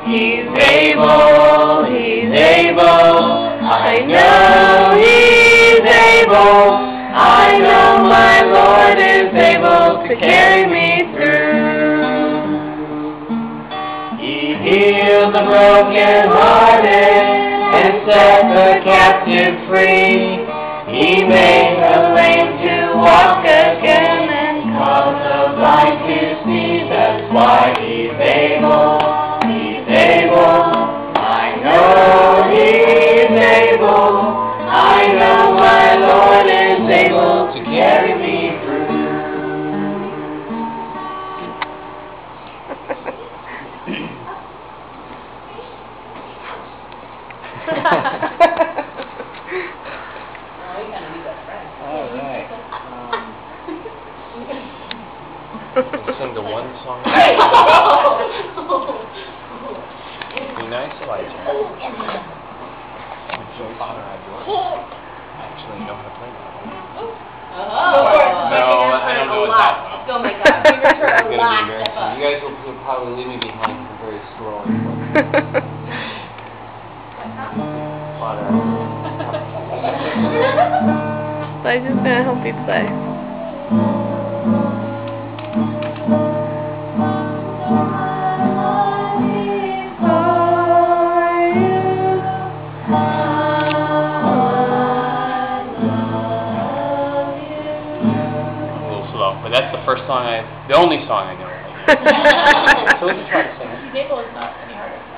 He's able, He's able, I know He's able, I know my Lord is able to carry me through. He healed the broken-hearted and set the captive free. He made the lame to walk again and caused the blind to see. That's why He's able, He's able, I know He's able, I know my Lord is able to carry me through. All right. Listen to one song. Be nice, Elijah. Actually, know how to play that. No, I don't know what that is. Go make up. You return a lot. You guys will probably leave me behind very slowly. Elijah's gonna help you play. But that's the first song the only song I know. So we can try to sing it. He's able is not any harder.